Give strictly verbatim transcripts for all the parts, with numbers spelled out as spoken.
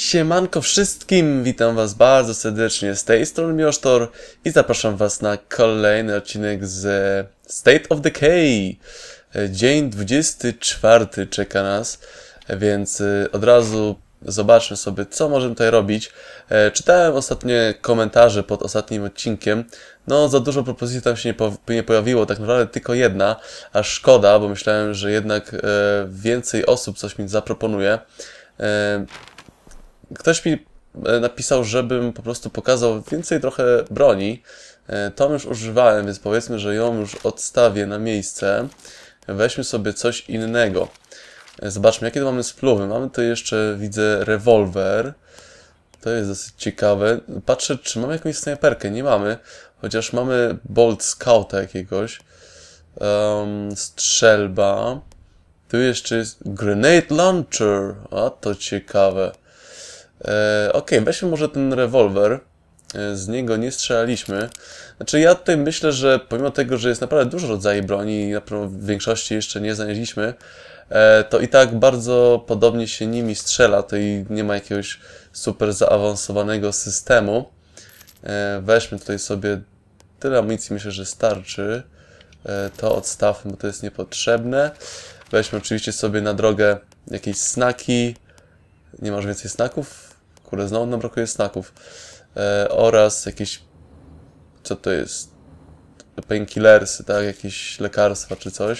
Siemanko wszystkim, witam was bardzo serdecznie z tej strony Miosztor i zapraszam was na kolejny odcinek z State of Decay. Dzień dwudziesty czwarty czeka nas, więc od razu zobaczmy sobie, co możemy tutaj robić. Czytałem ostatnie komentarze pod ostatnim odcinkiem. No, za dużo propozycji tam się nie, po, nie pojawiło, tak naprawdę tylko jedna, a szkoda, bo myślałem, że jednak e, więcej osób coś mi zaproponuje. E, ktoś mi napisał, żebym po prostu pokazał więcej trochę broni. E, tą już używałem, więc powiedzmy, że ją już odstawię na miejsce. Weźmy sobie coś innego. E, zobaczmy, jakie tu mamy spluwy. Mamy tu jeszcze, widzę, rewolwer. To jest dosyć ciekawe. Patrzę, czy mamy jakąś snajperkę. Nie mamy. Chociaż mamy Bolt Scouta jakiegoś. Um, strzelba. Tu jeszcze jest Grenade Launcher. A to ciekawe. E, ok, weźmy może ten rewolwer. E, z niego nie strzelaliśmy. Znaczy ja tutaj myślę, że pomimo tego, że jest naprawdę dużo rodzajów broni i na pewno w większości jeszcze nie znaleźliśmy, e, to i tak bardzo podobnie się nimi strzela. To i nie ma jakiegoś super zaawansowanego systemu. E, weźmy tutaj sobie tyle amunicji, myślę, że starczy. E, to odstawmy, bo to jest niepotrzebne. Weźmy oczywiście sobie na drogę jakieś snaki. Nie masz więcej snaków? Kurde, znowu nam brakuje snaków. E, oraz jakieś... Co to jest? Painkillersy, tak? Jakieś lekarstwa czy coś.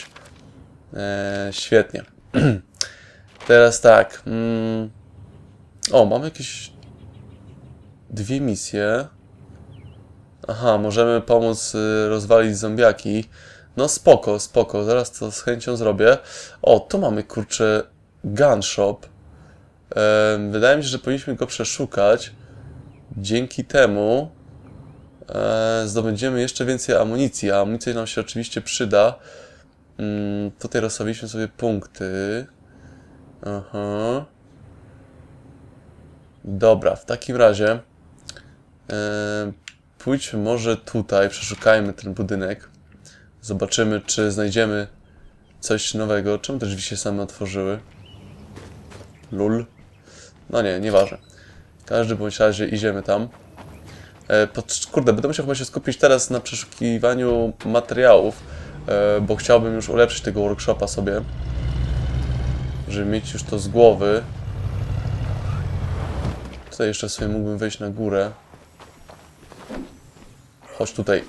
E, świetnie. Teraz tak. Mm. O, mamy jakieś... Dwie misje. Aha, możemy pomóc y, rozwalić zombiaki. No spoko, spoko, zaraz to z chęcią zrobię. O, tu mamy, kurczę, gun shop. E, wydaje mi się, że powinniśmy go przeszukać. Dzięki temu e, zdobędziemy jeszcze więcej amunicji, a amunicja nam się oczywiście przyda. Mm, tutaj rozstawiliśmy sobie punkty. Aha. Dobra, w takim razie e, pójdźmy może tutaj, przeszukajmy ten budynek. Zobaczymy, czy znajdziemy coś nowego. Czemu te drzwi się same otworzyły? Lul. No nie, nieważne. W każdym bądź razie idziemy tam. E, pod, kurde, będę musiał chyba się skupić teraz na przeszukiwaniu materiałów, e, bo chciałbym już ulepszyć tego workshopa sobie, żeby mieć już to z głowy. Tutaj jeszcze sobie mógłbym wejść na górę. Chodź tutaj.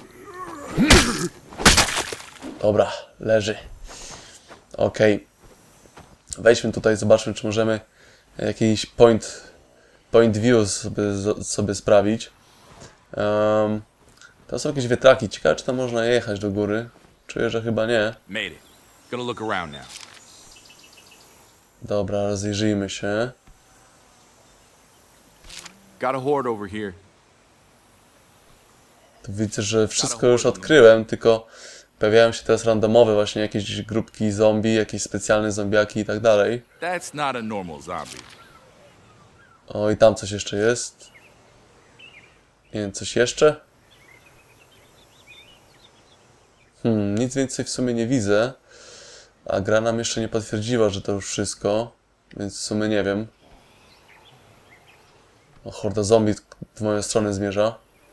Dobra, leży. Ok. Wejdźmy tutaj, zobaczmy, czy możemy jakiś point, point view sobie, sobie sprawić. Um, to są jakieś wietraki. Ciekawe, czy tam można jechać do góry. Czuję, że chyba nie. Dobra, rozejrzyjmy się. Tu widzę, że wszystko już odkryłem, tylko pojawiają się teraz randomowe właśnie jakieś grupki zombie, jakieś specjalne zombiaki i tak dalej. O, i tam coś jeszcze jest. Nie wiem, coś jeszcze? Hmm, nic więcej w sumie nie widzę. A gra nam jeszcze nie potwierdziła, że to już wszystko. Więc w sumie nie wiem. O, horda zombie w moją stronę zmierza.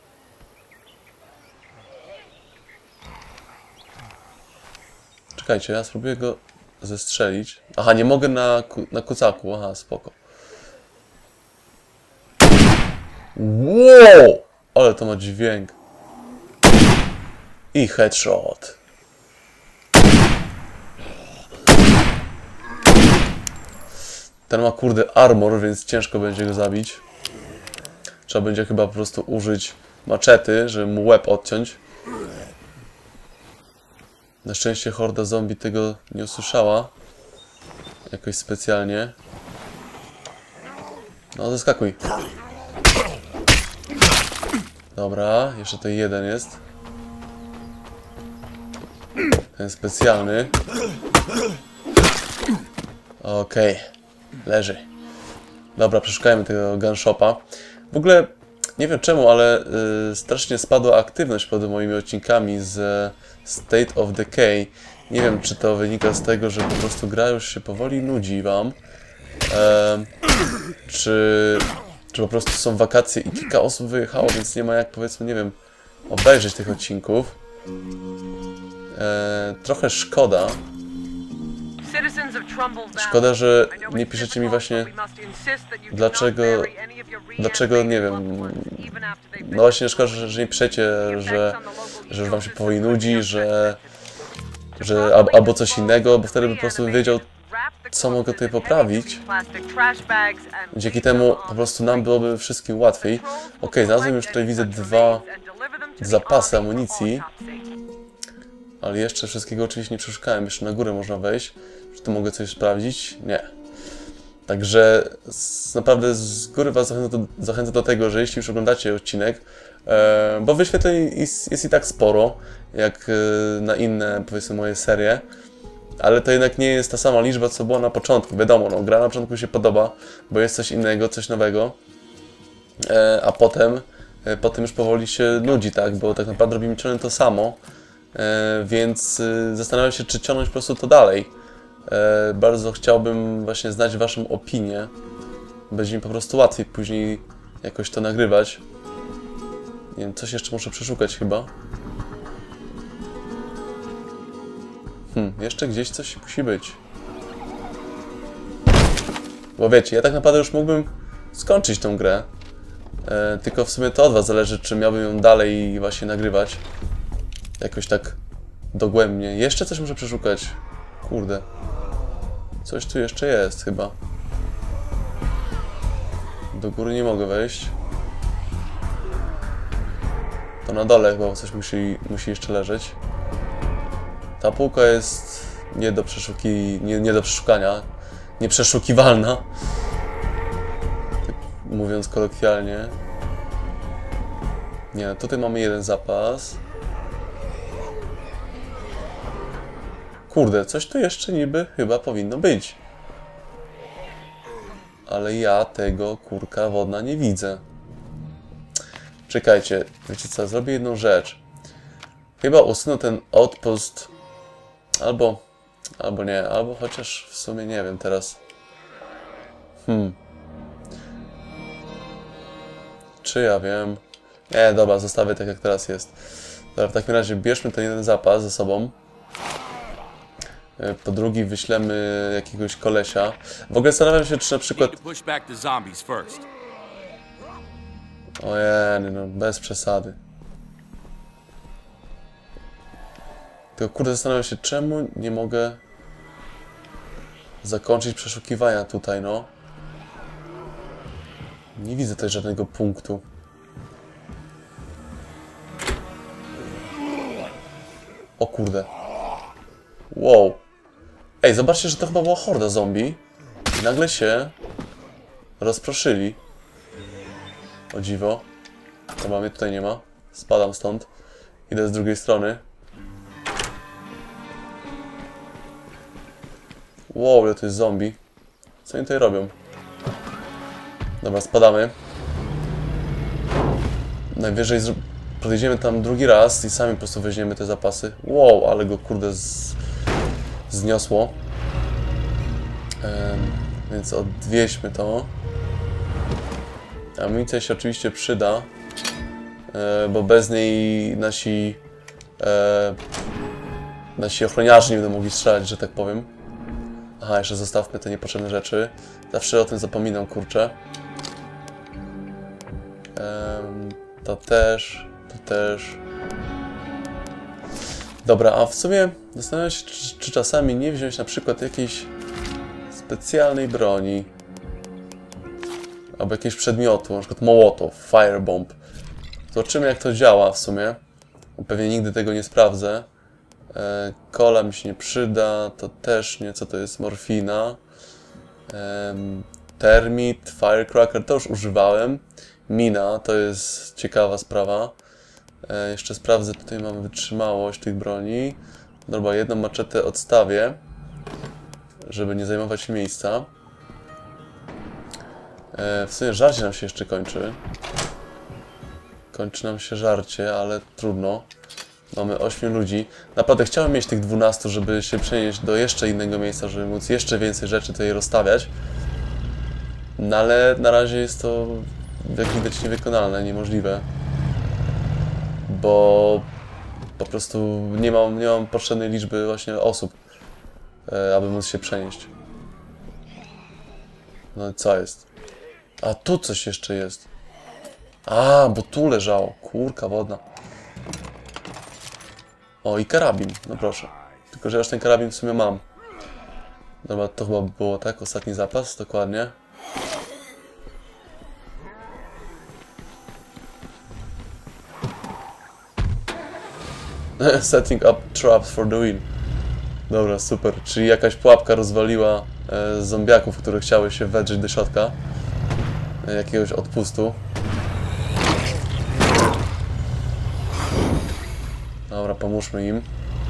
Czekajcie, ja spróbuję go zestrzelić. Aha, nie mogę na, ku na kucaku. Aha, spoko. Wow! Ale to ma dźwięk. I headshot. Ten ma, kurde, armor, więc ciężko będzie go zabić. Trzeba będzie chyba po prostu użyć maczety, żeby mu łeb odciąć. Na szczęście horda zombie tego nie usłyszała. Jakoś specjalnie. No, zeskakuj. Dobra, jeszcze ten jeden jest. Ten specjalny. Okej. Okay. Leży. Dobra, przeszukajmy tego gunshopa. W ogóle nie wiem czemu, ale y, strasznie spadła aktywność pod moimi odcinkami z State of Decay. Nie wiem, czy to wynika z tego, że po prostu gra już się powoli nudzi wam. E, czy, czy po prostu są wakacje i kilka osób wyjechało, więc nie ma jak, powiedzmy, nie wiem, obejrzeć tych odcinków. E, trochę szkoda. Szkoda, że nie piszecie mi właśnie dlaczego, dlaczego, nie wiem, no właśnie szkoda, że, że nie piszecie, że, że wam się powoli nudzi, że, że albo coś innego, bo wtedy by po prostu bym wiedział, co mogę tutaj poprawić. Dzięki temu po prostu nam byłoby wszystkim łatwiej. Ok, znalazłem już tutaj, widzę, dwa zapasy amunicji. Ale jeszcze wszystkiego oczywiście nie przeszukałem. Jeszcze na górę można wejść. Czy tu mogę coś sprawdzić? Nie. Także z, naprawdę z góry was zachęcam do, zachęcam do tego, że jeśli już oglądacie odcinek, e, bo wyświetleń jest, jest i tak sporo, jak e, na inne, powiedzmy, moje serie, ale to jednak nie jest ta sama liczba, co była na początku. Wiadomo, no, gra na początku się podoba, bo jest coś innego, coś nowego, e, a potem, e, potem już powoli się nudzi, tak, bo tak naprawdę robimy ciągle to samo. E, więc e, zastanawiam się, czy ciągnąć po prostu to dalej. E, bardzo chciałbym właśnie znać waszą opinię. Będzie mi po prostu łatwiej później jakoś to nagrywać. Nie wiem, coś jeszcze muszę przeszukać chyba. Hmm, jeszcze gdzieś coś musi być. Bo wiecie, ja tak naprawdę już mógłbym skończyć tą grę. E, tylko w sumie to od was zależy, czy miałbym ją dalej właśnie nagrywać. Jakoś tak dogłębnie. Jeszcze coś muszę przeszukać. Kurde. Coś tu jeszcze jest chyba. Do góry nie mogę wejść. To na dole chyba coś musi, musi jeszcze leżeć. Ta półka jest nie do przeszuki, nie, nie do przeszukania. Nieprzeszukiwalna. Tak mówiąc kolokwialnie. Nie, tutaj mamy jeden zapas. Kurde, coś tu jeszcze niby chyba powinno być. Ale ja tego, kurka wodna, nie widzę. Czekajcie, wiecie co, zrobię jedną rzecz. Chyba usunę ten outpost. Albo, albo nie, albo chociaż w sumie nie wiem teraz. Hmm. Czy ja wiem? Nie, dobra, zostawię tak jak teraz jest. Dobra, w takim razie bierzmy ten jeden zapas ze sobą. Po drugi wyślemy jakiegoś kolesia. W ogóle zastanawiam się, czy na przykład... Ojej, no bez przesady. Tylko kurde, zastanawiam się, czemu nie mogę zakończyć przeszukiwania tutaj, no. Nie widzę tutaj żadnego punktu. O kurde. Wow. Ej, zobaczcie, że to chyba była horda zombie. I nagle się rozproszyli. O dziwo. Chyba mnie tutaj nie ma. Spadam stąd. Idę z drugiej strony. Wow, ile to jest zombie. Co oni tutaj robią? Dobra, spadamy. Najwyżej podejdziemy tam drugi raz i sami po prostu weźmiemy te zapasy. Wow, ale go kurde z... zniosło. Um, więc odwieźmy to. Amunicja się oczywiście przyda, e, bo bez niej nasi e, nasi ochroniarze nie będą mogli strzelać, że tak powiem. Aha, jeszcze zostawmy te niepotrzebne rzeczy. Zawsze o tym zapominam, kurczę. E, to też, to też. Dobra, a w sumie zastanawiam się, czy, czy czasami nie wziąć na przykład jakiejś specjalnej broni. Albo jakiegoś przedmiotu, na przykład mołotow, firebomb. Zobaczymy, jak to działa w sumie. Pewnie nigdy tego nie sprawdzę. E, kola mi się nie przyda, to też nie. Co to jest? Morfina. E, termit, firecracker, to już używałem. Mina, to jest ciekawa sprawa. E, jeszcze sprawdzę, tutaj mam wytrzymałość tych broni. Dobra, jedną maczetę odstawię, żeby nie zajmować miejsca. E, w sumie żarcie nam się jeszcze kończy. Kończy nam się żarcie, ale trudno. Mamy ośmiu ludzi. Naprawdę chciałem mieć tych dwunastu, żeby się przenieść do jeszcze innego miejsca, żeby móc jeszcze więcej rzeczy tutaj rozstawiać. No ale na razie jest to, jak widać, niewykonalne, niemożliwe. Bo po prostu nie mam, nie mam potrzebnej liczby właśnie osób, e, aby móc się przenieść. No i co jest? A tu coś jeszcze jest. A, bo tu leżało. Kurka wodna. O, i karabin. No proszę. Tylko, że ja już ten karabin w sumie mam. Dobra, to chyba było tak. Ostatni zapas, dokładnie. Setting up traps for the win. Dobra, super. Czyli jakaś pułapka rozwaliła e, zombiaków, które chciały się wedrzeć do środka. E, jakiegoś odpustu. Dobra, pomóżmy im.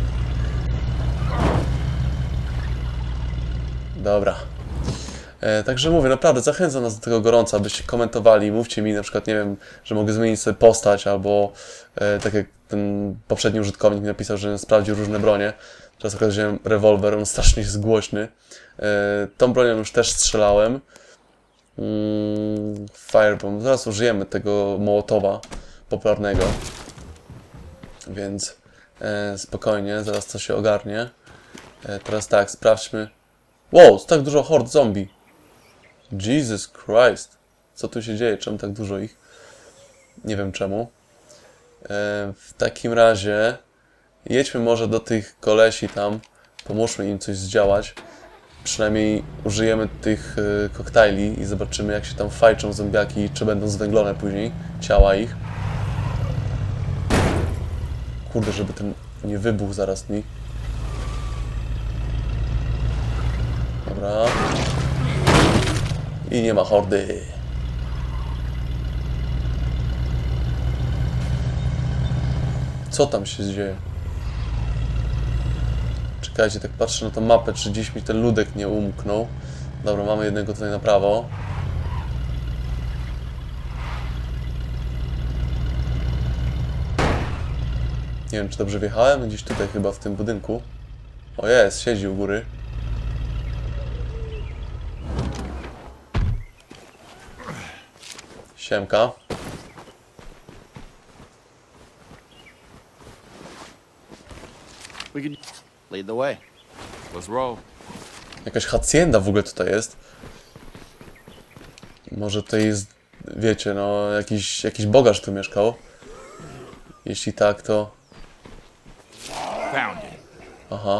Dobra. E, także mówię, naprawdę zachęcam nas do tego gorąco, abyście komentowali, mówcie mi na przykład, nie wiem, że mogę zmienić sobie postać, albo e, tak jak ten poprzedni użytkownik mi napisał, że sprawdził różne bronie. Teraz akurat wziąłem rewolwer, on strasznie jest głośny. E, tą bronią już też strzelałem. Mm, Firebomb. Zaraz użyjemy tego Mołotowa popularnego. Więc e, spokojnie, zaraz to się ogarnie. E, teraz tak, sprawdźmy. Wow, tak dużo hord zombie. Jesus Christ. Co tu się dzieje? Czemu tak dużo ich? Nie wiem czemu. E, w takim razie jedźmy może do tych kolesi tam. Pomóżmy im coś zdziałać. Przynajmniej użyjemy tych y, koktajli i zobaczymy, jak się tam fajczą zombiaki, czy będą zwęglone później ciała ich. Kurde, żeby ten nie wybuchł zaraz mi. Dobra. I nie ma hordy. Co tam się dzieje? Czekajcie, tak patrzę na tą mapę, czy gdzieś mi ten ludek nie umknął. Dobra, mamy jednego tutaj na prawo. Nie wiem, czy dobrze wjechałem. Gdzieś tutaj chyba w tym budynku. O jest, siedzi u góry. Siemka. We could lead the way. Let's roll. Jakaś hacienda w ogóle tutaj jest. Może to jest, wiecie, no, jakiś, jakiś bogacz tu mieszkał. Jeśli tak, to... Found it. Aha.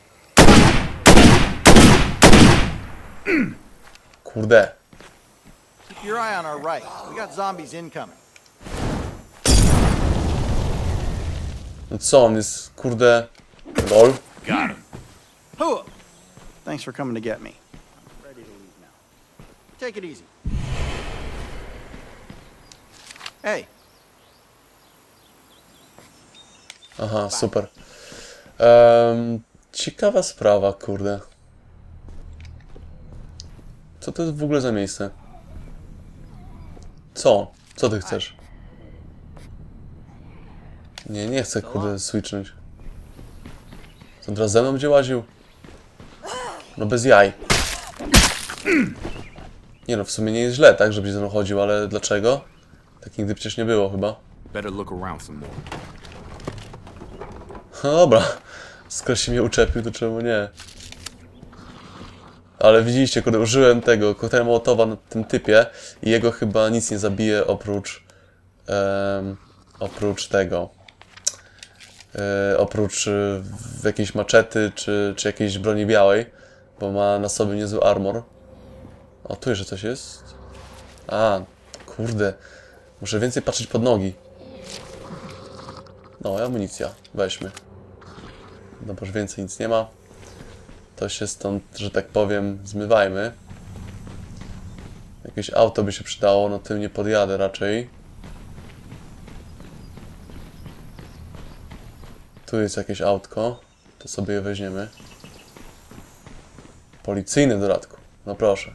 Kurde. Keep your eye on our right. We got zombies incoming. No co, on jest, kurde... Lol. Got him. Hooah! Thanks for coming to get me. I'm ready to leave now. Take it easy. Hey, Aha, super. Um, ciekawa sprawa, kurde. Co to jest w ogóle za miejsce? Co? Co ty chcesz? Nie, nie chcę, kurde, switchnąć. Co, teraz ze mną będzie łaził? No bez jaj. Nie no, w sumie nie jest źle, tak, żebyś ze mną chodził, ale dlaczego? Tak nigdy przecież nie było chyba. Better look around some more. No dobra, skoro się mnie uczepił, to czemu nie? Ale widzieliście, kurde, użyłem tego koktajla Mołotowa na tym typie i jego chyba nic nie zabije oprócz um, oprócz tego e, oprócz e, jakiejś maczety czy, czy jakiejś broni białej, bo ma na sobie niezły armor. O, tu jeszcze coś jest. A, kurde, muszę więcej patrzeć pod nogi. No, amunicja, weźmy. Dobra, już więcej nic nie ma. To się stąd, że tak powiem, zmywajmy. Jakieś auto by się przydało, no tym nie podjadę raczej. Tu jest jakieś autko, to sobie je weźmiemy. Policyjny w dodatku, no proszę.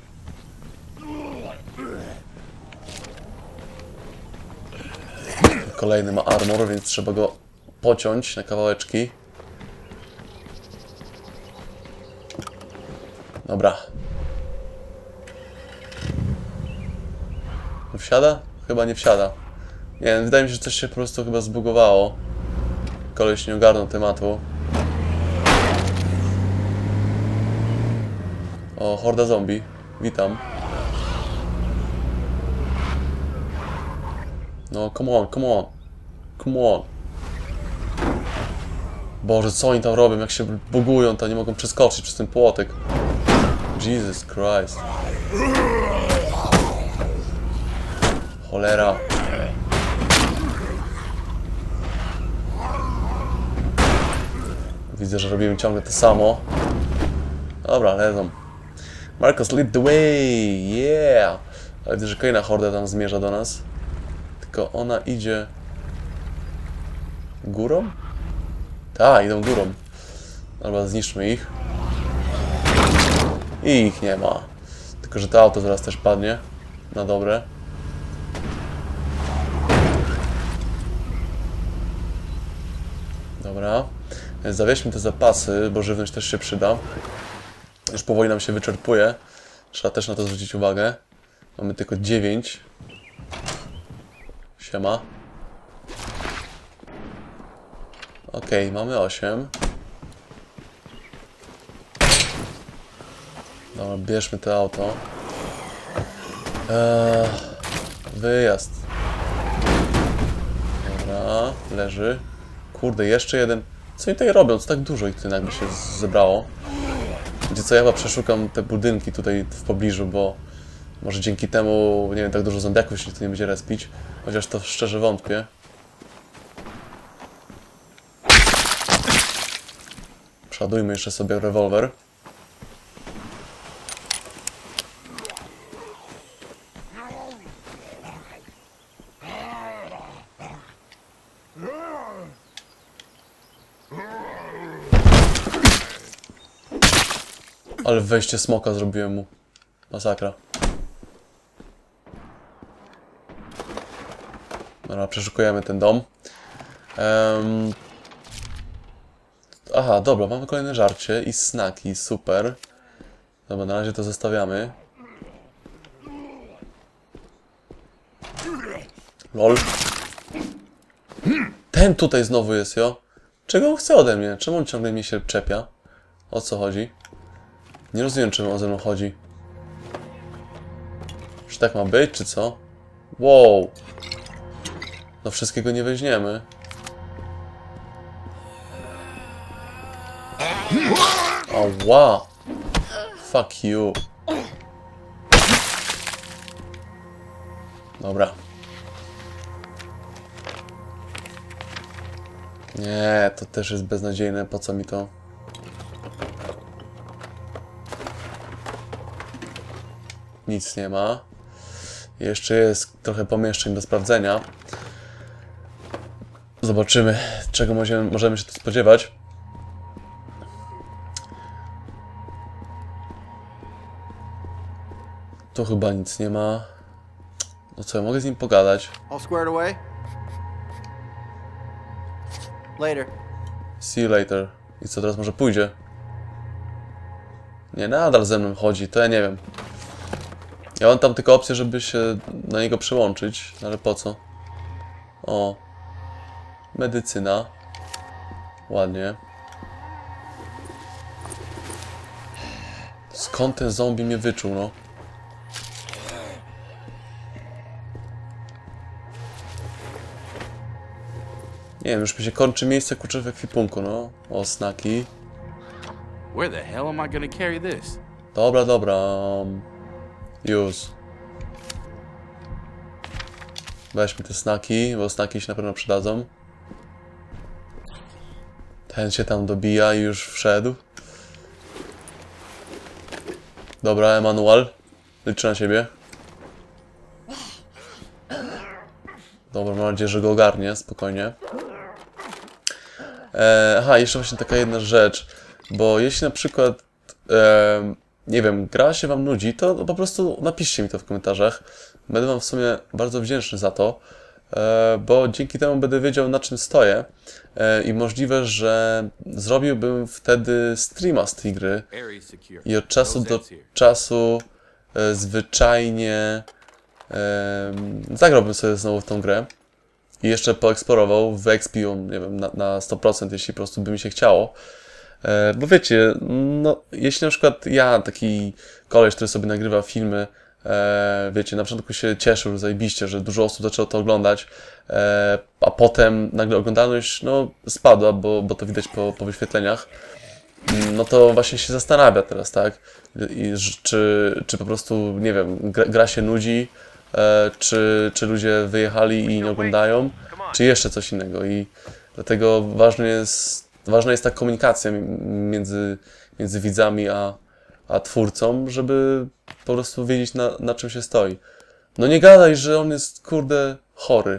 Kolejny ma armor, więc trzeba go pociąć na kawałeczki. Wsiada? Chyba nie wsiada. Nie wiem, wydaje mi się, że coś się po prostu chyba zbugowało. Koleś nie ogarnął tematu. O, horda zombie. Witam. No, come on, come on. Come on. Boże, co oni tam robią? Jak się bugują, to nie mogą przeskoczyć przez ten płotek. Jesus Christ. Cholera. Widzę, że robimy ciągle to samo. Dobra, lecą. Marcus, lead the way! Yeah! Ale widzę, że kolejna horda tam zmierza do nas. Tylko ona idzie... górą? Tak, idą górą. Dobra, zniszczmy ich. I ich nie ma. Tylko, że to auto zaraz też padnie. Na dobre. Dobra. Zawieźmy te zapasy, bo żywność też się przyda. Już powoli nam się wyczerpuje. Trzeba też na to zwrócić uwagę. Mamy tylko dziewięć. Siema. Okej, okay, mamy osiem. Dobra, bierzmy to auto. Eee, wyjazd. Dobra, leży. Kurde, jeszcze jeden. Co oni tutaj robią? Co tak dużo ich tutaj nagle się zebrało? Gdzie co, ja chyba przeszukam te budynki tutaj w pobliżu, bo może dzięki temu, nie wiem, tak dużo zombiaków się tu nie będzie respić. Chociaż to szczerze wątpię. Przeładujmy jeszcze sobie rewolwer. Ale wejście smoka zrobiłem mu. Masakra. Dobra, przeszukujemy ten dom. Um... Aha, dobra, mamy kolejne żarcie i snaki, super. Dobra, na razie to zostawiamy. Lol. Ten tutaj znowu jest, jo. Czego on chce ode mnie? Czemu on ciągle mnie się czepia? O co chodzi? Nie rozumiem, czemu on ze mną chodzi. Czy tak ma być, czy co? Wow. No wszystkiego nie weźmiemy. O, wow. Fuck you. Dobra. Nie, to też jest beznadziejne. Po co mi to? Nic nie ma. Jeszcze jest trochę pomieszczeń do sprawdzenia. Zobaczymy, czego możemy, możemy się tu spodziewać. Tu chyba nic nie ma. No co, ja mogę z nim pogadać? All squared away? Later. See you later. I co, teraz może pójdzie? Nie, nadal ze mną chodzi, to ja nie wiem. Ja mam tam tylko opcję, żeby się na niego przyłączyć, ale po co? O. Medycyna. Ładnie. Skąd ten zombie mnie wyczuł, no? Nie wiem, już mi się kończy miejsce kurczę w ekwipunku, no. O, snaki. Where the hell am I gonna carry this? Dobra, dobra. Um, już. Weźmy te snaki, bo snaki się na pewno przydadzą. Ten się tam dobija i już wszedł. Dobra, Emanuel. Liczę na ciebie. Dobra, mam nadzieję, że go ogarnie, spokojnie. E, aha, jeszcze właśnie taka jedna rzecz. Bo jeśli na przykład, e, nie wiem, gra się wam nudzi, to po prostu napiszcie mi to w komentarzach. Będę wam w sumie bardzo wdzięczny za to. E, bo dzięki temu będę wiedział, na czym stoję. E, I możliwe, że zrobiłbym wtedy streama z tej gry. I od czasu do czasu e, zwyczajnie Yy, zagrałbym sobie znowu w tą grę i jeszcze poeksplorował, wyekspił, nie wiem, na, na sto procent, jeśli po prostu by mi się chciało. Yy, bo wiecie, no, jeśli na przykład ja, taki koleś, który sobie nagrywa filmy, E, wiecie, na początku się cieszył zajebiście, że dużo osób zaczęło to oglądać, e, a potem nagle oglądalność no, spadła, bo, bo to widać po, po wyświetleniach. No to właśnie się zastanawia teraz, tak? I, czy, czy po prostu, nie wiem, gra, gra się nudzi, e, czy, czy ludzie wyjechali i nie oglądają, czy jeszcze coś innego. I dlatego ważne jest, ważna jest ta komunikacja między, między widzami a a twórcom, żeby po prostu wiedzieć, na, na czym się stoi. No nie gadaj, że on jest, kurde, chory.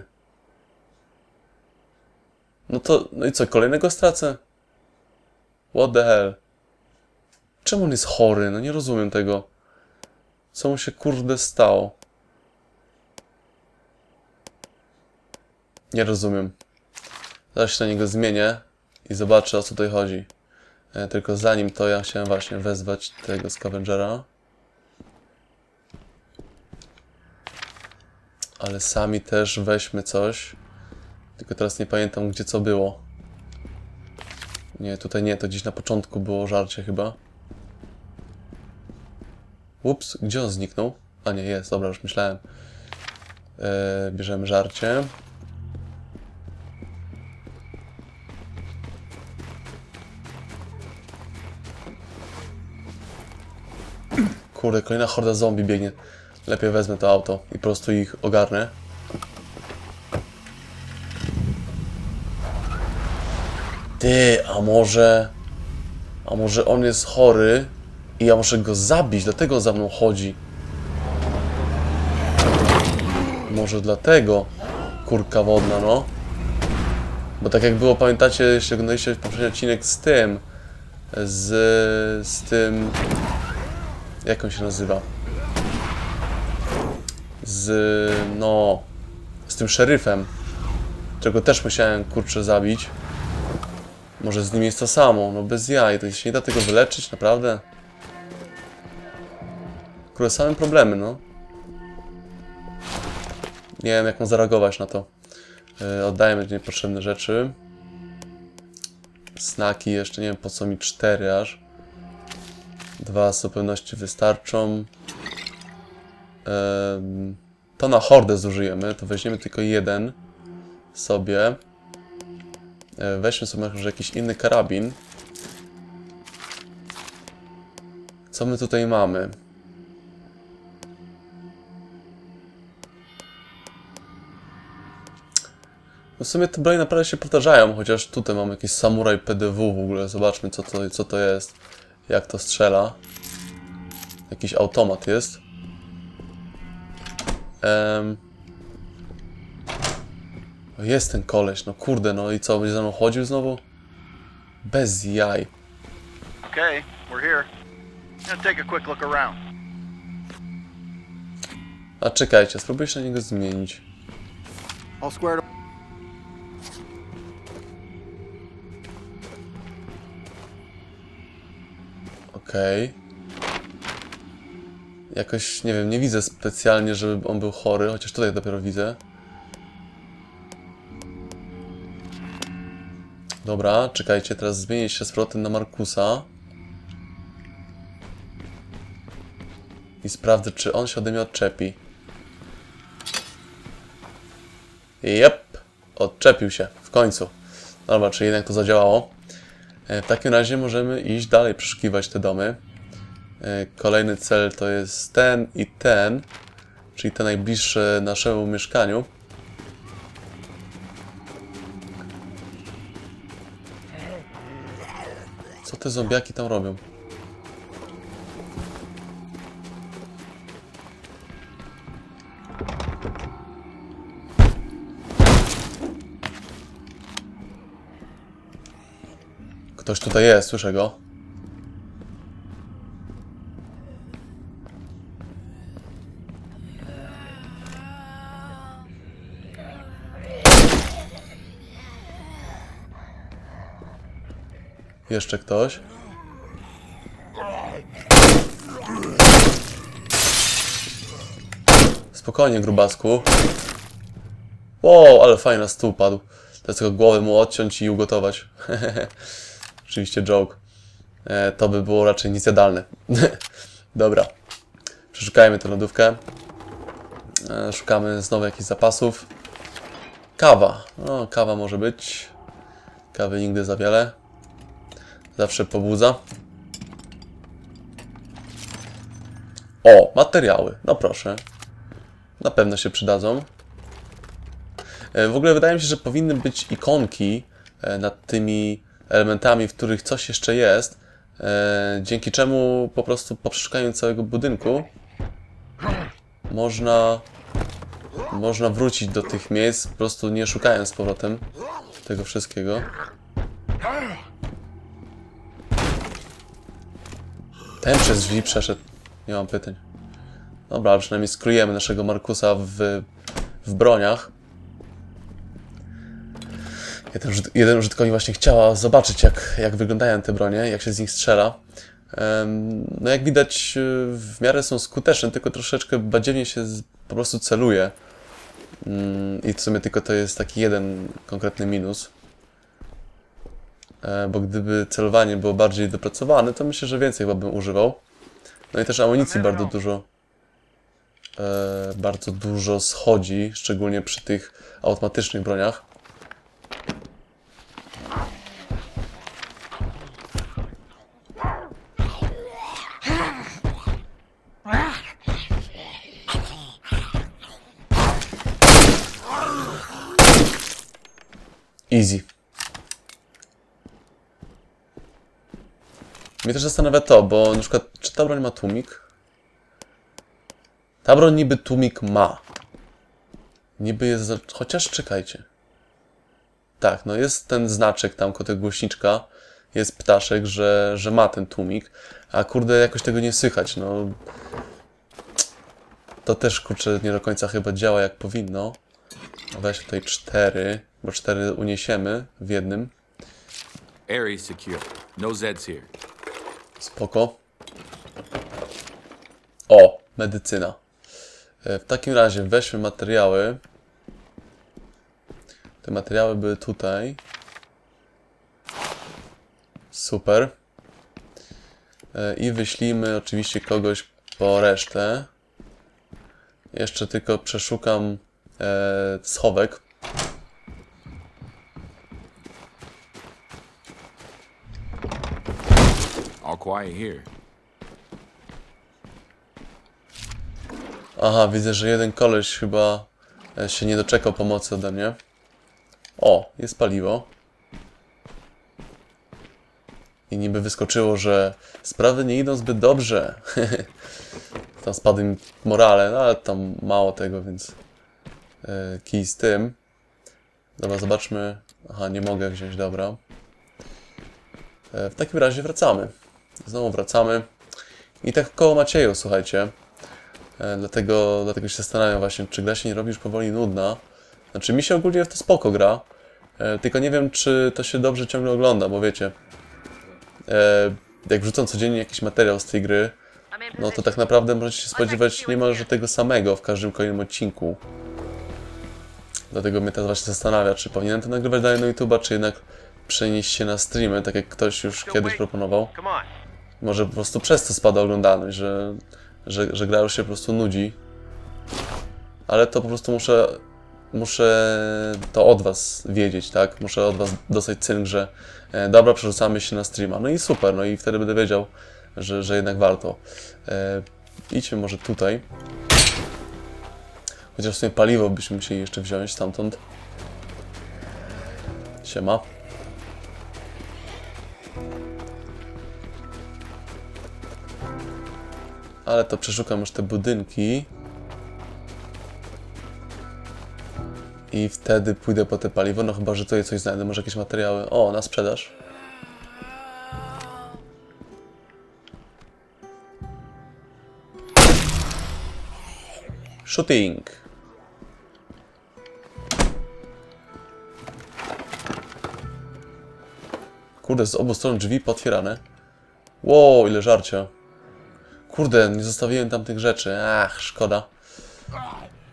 No to, no i co, kolejnego stracę? What the hell? Czemu on jest chory? No nie rozumiem tego. Co mu się, kurde, stało? Nie rozumiem. Zaraz się na niego zmienię i zobaczę, o co tutaj chodzi. Tylko zanim to ja chciałem właśnie wezwać tego Scavengera. Ale sami też weźmy coś. Tylko teraz nie pamiętam, gdzie co było. Nie, tutaj nie, to gdzieś na początku było żarcie chyba. Ups, gdzie on zniknął? A nie, jest, dobra, już myślałem. Eee, bierzemy żarcie. Kurde, kolejna horda zombie biegnie. Lepiej wezmę to auto i po prostu ich ogarnę. Ty, a może... A może on jest chory i ja muszę go zabić, dlatego za mną chodzi. Może dlatego kurka wodna, no. Bo tak jak było, pamiętacie, jeśli oglądaliście poprzedni odcinek z tym... Z... z tym... Jak on się nazywa? Z... no... Z tym szeryfem. Którego też musiałem, kurczę, zabić. Może z nim jest to samo, no bez jaj. To się nie da tego wyleczyć, naprawdę? Kurde, same problemy, no. Nie wiem, jak mam zareagować na to. Yy, oddajemy niepotrzebne rzeczy. Snaki jeszcze, nie wiem po co mi cztery aż. Dwa z zupełności wystarczą. Ym, to na hordę zużyjemy, to weźmiemy tylko jeden sobie. Yy, weźmy sobie może jakiś inny karabin. Co my tutaj mamy? No w sumie te bronie naprawdę się powtarzają, chociaż tutaj mamy jakiś samuraj P D W w ogóle. Zobaczmy co to, co to jest. Jak to strzela. Jakiś automat jest. Um. Jest ten koleś, no kurde, no i co, będzie za mną chodził znowu? Bez jaj. Okay, we're here. Gonna take a quick look around. A czekajcie, spróbuję się na niego zmienić. All squared. Okej. Okay. Jakoś, nie wiem, nie widzę specjalnie, żeby on był chory, chociaż tutaj dopiero widzę. Dobra, czekajcie, teraz zmienię się z powrotem na Markusa. I sprawdzę, czy on się ode mnie odczepi. Jep, odczepił się, w końcu. Dobra, czyli jednak to zadziałało. W takim razie możemy iść dalej, przeszukiwać te domy. Kolejny cel to jest ten i ten, czyli te najbliższe naszemu mieszkaniu. Co te zombiaki tam robią? Ktoś tutaj jest, słyszę go. Jeszcze ktoś. Spokojnie, grubasku. Wow, ale fajnie na stół padł. Teraz tylko głowę mu odciąć i ugotować. Oczywiście joke. E, to by było raczej niezjadalne. Dobra. Przeszukajmy tę lodówkę. E, szukamy znowu jakichś zapasów. Kawa. O, kawa może być. Kawy nigdy za wiele. Zawsze pobudza. O, materiały. No proszę. Na pewno się przydadzą. W ogóle wydaje mi się, że powinny być ikonki nad tymi elementami, w których coś jeszcze jest. Dzięki czemu po prostu po przeszukaniu całego budynku można, można wrócić do tych miejsc, po prostu nie szukając z powrotem tego wszystkiego. Ten przez drzwi przeszedł. Nie mam pytań. Dobra, ale przynajmniej skrujemy naszego Markusa w, w broniach. Jeden, jeden użytkownik właśnie chciała zobaczyć, jak, jak wyglądają te bronie, jak się z nich strzela. Um, no jak widać, w miarę są skuteczne, tylko troszeczkę badziewnie się z, po prostu celuje. Um, I w sumie tylko to jest taki jeden konkretny minus. E, bo gdyby celowanie było bardziej dopracowane, to myślę, że więcej chyba bym używał. No i też amunicji bardzo dużo. E, bardzo dużo schodzi, szczególnie przy tych automatycznych broniach. Easy. Mnie też zastanawia to, bo na przykład, czy ta broń ma tłumik? Ta broń niby tłumik ma. Niby jest... Chociaż czekajcie. Tak, no jest ten znaczek tam koło tego głośniczka. Jest ptaszek, że, że ma ten tłumik. A kurde, jakoś tego nie słychać, no. To też, kurczę, nie do końca chyba działa jak powinno. Weź tutaj cztery, bo cztery uniesiemy w jednym. Area secure. No Zeds here. Spoko. O, medycyna. W takim razie weźmy materiały. Te materiały były tutaj. Super. I wyślijmy oczywiście kogoś po resztę. Jeszcze tylko przeszukam e, schowek. All quiet here. Aha, widzę, że jeden koleś chyba się nie doczekał pomocy ode mnie. O, jest paliwo. I niby wyskoczyło, że sprawy nie idą zbyt dobrze. Tam spadły mi morale, no ale tam mało tego, więc yy, kij z tym. Dobra, zobaczmy. Aha, nie mogę wziąć, dobra. Yy, w takim razie wracamy. Znowu wracamy. I tak koło Macieju, słuchajcie. Yy, dlatego, dlatego się zastanawiam właśnie, czy gra się nie robi już powoli nudna. Znaczy mi się ogólnie w to spoko gra. Yy, tylko nie wiem, czy to się dobrze ciągle ogląda, bo wiecie. Yy, jak wrzucam codziennie jakiś materiał z tej gry, no to tak naprawdę możecie się spodziewać niemalże tego samego w każdym kolejnym odcinku. Dlatego mnie teraz właśnie zastanawia, czy powinienem to nagrywać dalej na YouTube'a, czy jednak przenieść się na streamy, tak jak ktoś już kiedyś proponował. Może po prostu przez to spada oglądalność, że, że, że gra już się po prostu nudzi. Ale to po prostu muszę, muszę to od was wiedzieć, tak? Muszę od was dostać cynk, że e, dobra, przerzucamy się na streama. No i super, no i wtedy będę wiedział, że, że jednak warto. E, idźmy może tutaj. Chociaż w sumie paliwo byśmy musieli jeszcze wziąć stamtąd. Siema. Ale to przeszukam już te budynki. I wtedy pójdę po te paliwo, no chyba, że tutaj coś znajdę, może jakieś materiały. O, na sprzedaż. Shooting. Kurde, z obu stron drzwi potwierane. Wow, ile żarcia. Kurde, nie zostawiłem tam tych rzeczy. Ach, szkoda.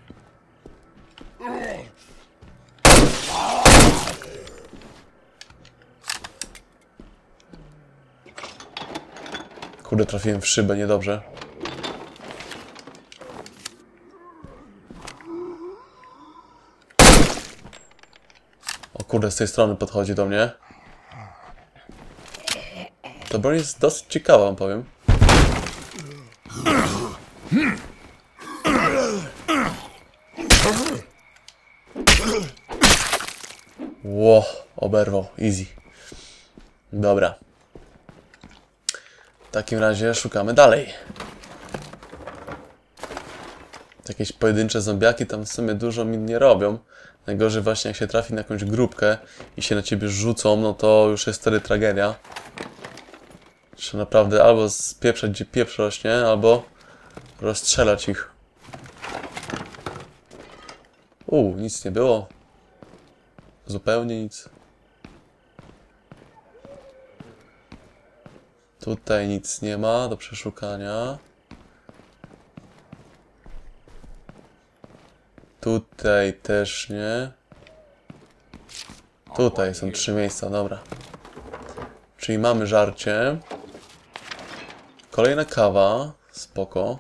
Kurde, trafiłem w szybę, niedobrze. O kurde, z tej strony podchodzi do mnie. Ta broń jest dosyć ciekawa, wam powiem. Ło, oberwał, easy. Dobra. W takim razie szukamy dalej. Jakieś pojedyncze zombiaki tam w sumie dużo mi nie robią. Najgorzej właśnie jak się trafi na jakąś grupkę i się na ciebie rzucą, no to już jest wtedy tragedia. Trzeba naprawdę albo spieprzać gdzie pieprz rośnie, albo rozstrzelać ich. Uuu, nic nie było. Zupełnie nic. Tutaj nic nie ma do przeszukania. Tutaj też nie. Tutaj są trzy miejsca, dobra. Czyli mamy żarcie. Kolejna kawa. Spoko.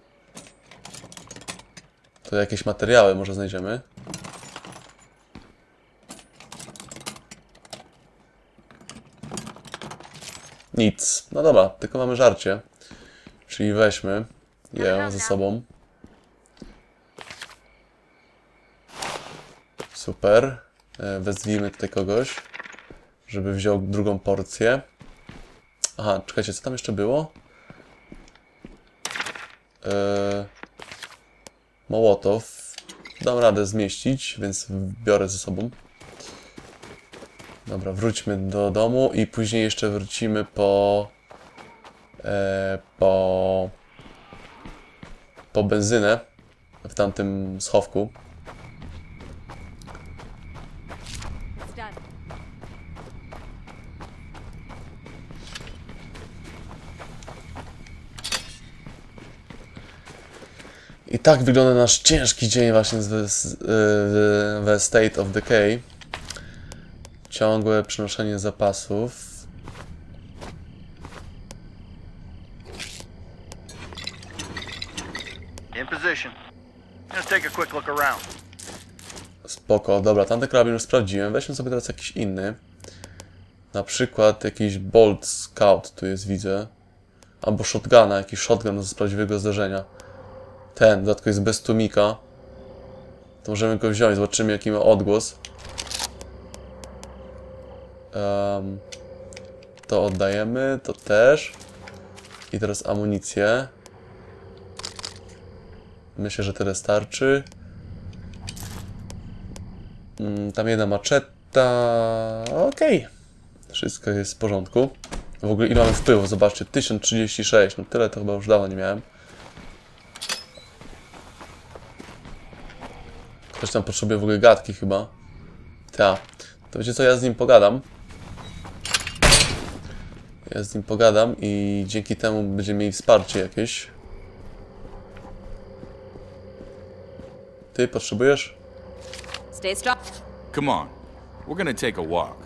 Tu jakieś materiały może znajdziemy. Nic. No dobra, tylko mamy żarcie. Czyli weźmy je ze sobą. Super. Wezwijmy tutaj kogoś, żeby wziął drugą porcję. Aha, czekajcie, co tam jeszcze było? Eee, Mołotow. Dam radę zmieścić, więc biorę ze sobą. Dobra, wróćmy do domu i później jeszcze wrócimy po... E, po... po benzynę w tamtym schowku. I tak wygląda nasz ciężki dzień właśnie we State of Decay. Ciągłe przenoszenie zapasów. In position. Just take a quick look around. Spoko, dobra, tamten karabin już sprawdziłem. Weźmy sobie teraz jakiś inny. Na przykład jakiś Bolt Scout tu jest, widzę. Albo shotguna, jakiś shotgun z prawdziwego zdarzenia. Ten, dodatkowo jest bez tłumika. To możemy go wziąć, zobaczymy jaki ma odgłos. Um, to oddajemy, to też. I teraz amunicję. Myślę, że tyle starczy. Mm, tam jedna maczeta. Okej. Okay. Wszystko jest w porządku. W ogóle ile mamy wpływów? Zobaczcie, tysiąc trzydzieści sześć. No tyle to chyba już dawno nie miałem. Ktoś tam potrzebuje w ogóle gadki chyba. Ta. To wiecie co, ja z nim pogadam. Ja z nim pogadam i dzięki temu będziemy mieli wsparcie jakieś. Ty potrzebujesz? Stay strong. Come on. We're gonna take a walk.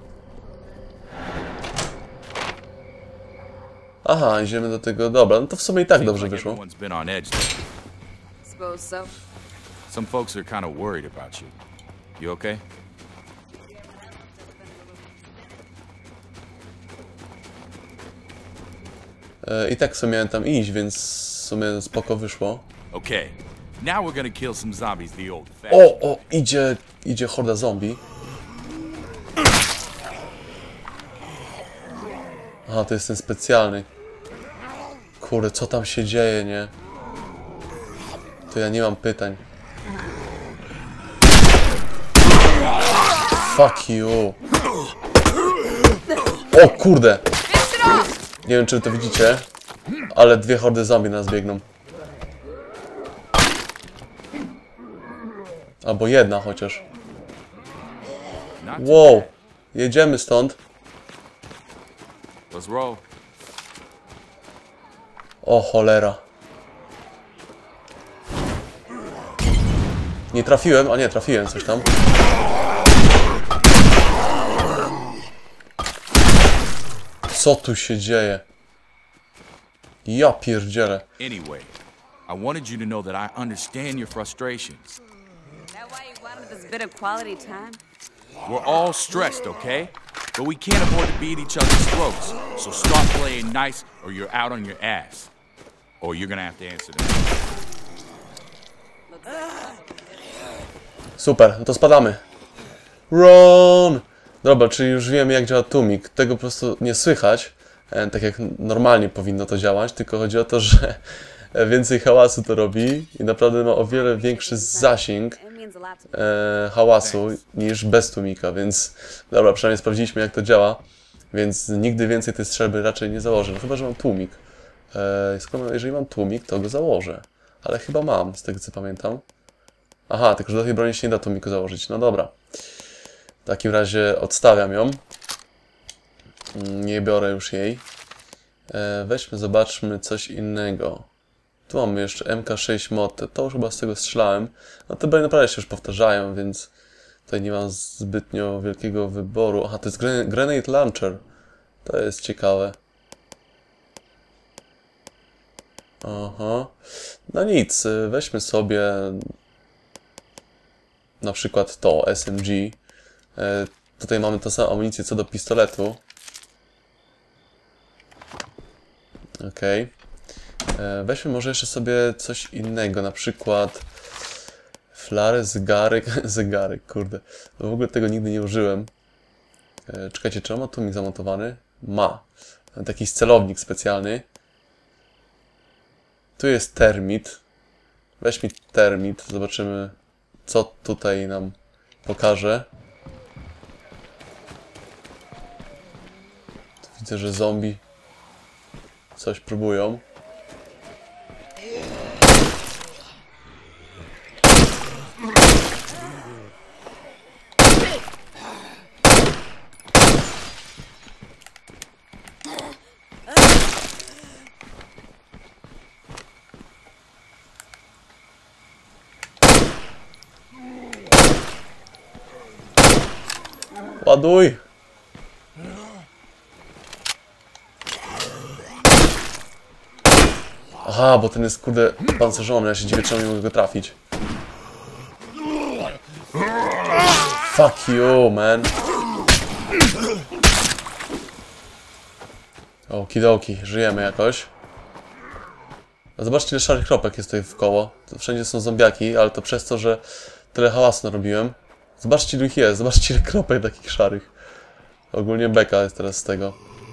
Aha, idziemy do tego. Dobra, no to w sumie i tak dobrze wyszło. Everyone's been on edge. Suppose so. Some folks are kind of worried about you. You okay? E, I tak w sumie miałem tam iść, więc w sumie spoko wyszło. Okay. Now we're gonna kill some zombies the old fashioned. O, o, idzie, idzie horda zombie. Aha, to jest ten specjalny. Kurde, co tam się dzieje, nie? To ja nie mam pytań. Fuck you. O kurde. Nie wiem, czy wy to widzicie, ale dwie hordy zombie nas biegną. Albo jedna chociaż. Wow. Jedziemy stąd. Let's roll. O cholera. Nie trafiłem, a nie, trafiłem coś tam. Co tu się dzieje? Ja pierdzielę. Anyway, I wanted you to know that I understand your frustrations. That why you wanted this bit of quality time? We're all stressed, okay? But we can't afford to beat each other's throats. So stop playing nice or you're out on your ass. Or you're gonna have to answer to me. Super, no to spadamy. Run! Dobra, czyli już wiemy, jak działa tłumik. Tego po prostu nie słychać, e, tak jak normalnie powinno to działać, tylko chodzi o to, że więcej hałasu to robi i naprawdę ma o wiele większy zasięg e, hałasu niż bez tłumika, więc dobra, przynajmniej sprawdziliśmy, jak to działa, więc nigdy więcej tej strzelby raczej nie założę, no chyba, że mam tłumik. E, skoro, jeżeli mam tłumik, to go założę, ale chyba mam, z tego co pamiętam. Aha, tylko że do tej broni się nie da tłumiku założyć, no dobra. W takim razie odstawiam ją. Nie biorę już jej. E, weźmy, zobaczmy coś innego. Tu mamy jeszcze M K sześć Motte. To już chyba z tego strzelałem. No te broni naprawdę się już powtarzają, więc tutaj nie mam zbytnio wielkiego wyboru. Aha, to jest Grenade Launcher. To jest ciekawe. Aha. No nic, weźmy sobie na przykład to S M G. E, tutaj mamy tę samą amunicję co do pistoletu. Okej. Okay. Weźmy może jeszcze sobie coś innego, na przykład flary, zegarek, zegarek, kurde. W ogóle tego nigdy nie użyłem. E, czekajcie, czy on ma tłumik zamontowany? Ma. Taki celownik specjalny. Tu jest termit. Weź mi termit, zobaczymy, co tutaj nam pokaże. Tu widzę, że zombie coś próbują. Ładuj! Aha, bo ten jest, kurde, pancerzony, ja się dziwię, czemu nie mogę go trafić. Fuck you, man. Okidoki, żyjemy jakoś. A zobaczcie, ile szarych kropek jest tutaj wkoło. To wszędzie są zombiaki, ale to przez to, że tyle hałasu narobiłem. Zobaczcie, ile ich jest, zobaczcie, ile kropek takich szarych. Ogólnie beka jest teraz z tego.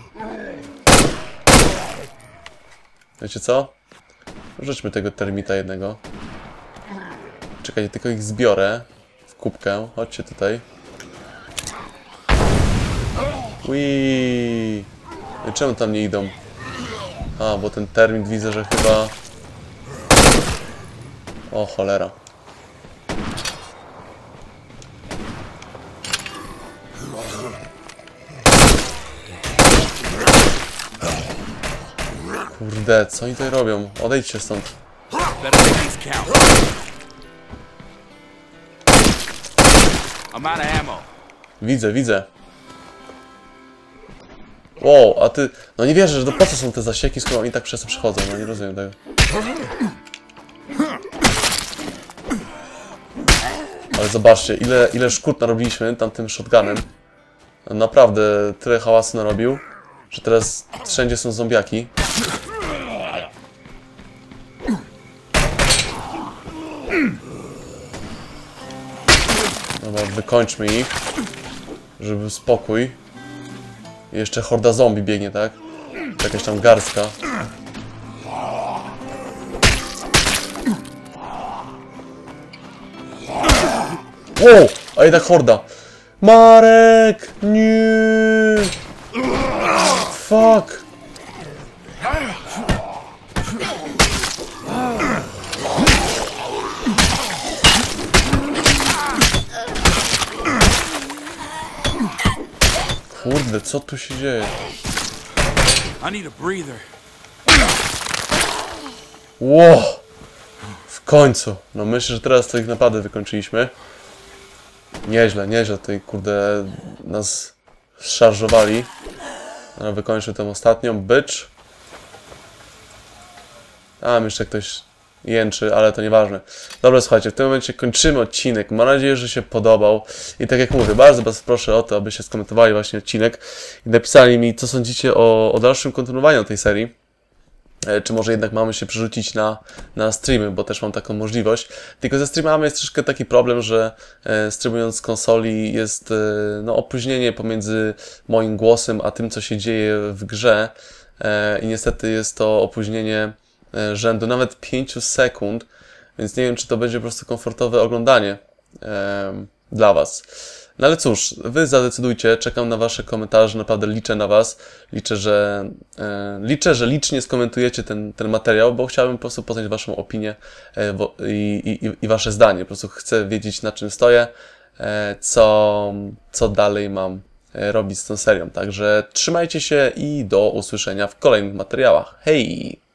Wiecie co? Rzućmy tego termita jednego. Czekajcie, tylko ich zbiorę w kubkę. Chodźcie tutaj. Uiii. No czemu tam nie idą? A, bo ten termit widzę, że chyba... O, cholera. Kurde, co oni tutaj robią? Odejdźcie stąd. Widzę, widzę. Wow, a ty... No nie wierzę, że to po co są te zasieki, skoro oni tak przez to przechodzą. No nie rozumiem tego. Ale zobaczcie, ile, ile szkód narobiliśmy tamtym shotgunem. Naprawdę tyle hałasu narobił, że teraz wszędzie są zombiaki. Dobra, wykończmy ich, żeby był spokój. I jeszcze horda zombie biegnie, tak? Jakaś tam garstka. Wow! A jednak horda! Marek! Nie! Fuck! Kurde, co tu się dzieje? I need a breather. Wow! końcu. No myślę, że teraz to ich naprawdę wykończyliśmy. Nieźle, nieźle tutaj, kurde, nas szarżowali. Ale wykończył tę ostatnią, bycz. Tam jeszcze ktoś jęczy, ale to nieważne. Dobra, słuchajcie, w tym momencie kończymy odcinek. Mam nadzieję, że się podobał. I tak jak mówię, bardzo was proszę o to, abyście skomentowali właśnie odcinek i napisali mi, co sądzicie o, o dalszym kontynuowaniu tej serii. E, czy może jednak mamy się przerzucić na, na streamy, bo też mam taką możliwość. Tylko ze streamami jest troszkę taki problem, że e, streamując z konsoli jest e, no, opóźnienie pomiędzy moim głosem, a tym, co się dzieje w grze. E, I niestety jest to opóźnienie rzędu nawet pięciu sekund, więc nie wiem, czy to będzie po prostu komfortowe oglądanie e, dla was. No ale cóż, wy zadecydujcie, czekam na wasze komentarze, naprawdę liczę na was, liczę, że e, liczę, że licznie skomentujecie ten, ten materiał, bo chciałbym po prostu poznać waszą opinię e, bo, i, i, i wasze zdanie, po prostu chcę wiedzieć, na czym stoję, e, co, co dalej mam e, robić z tą serią, także trzymajcie się i do usłyszenia w kolejnych materiałach. Hej!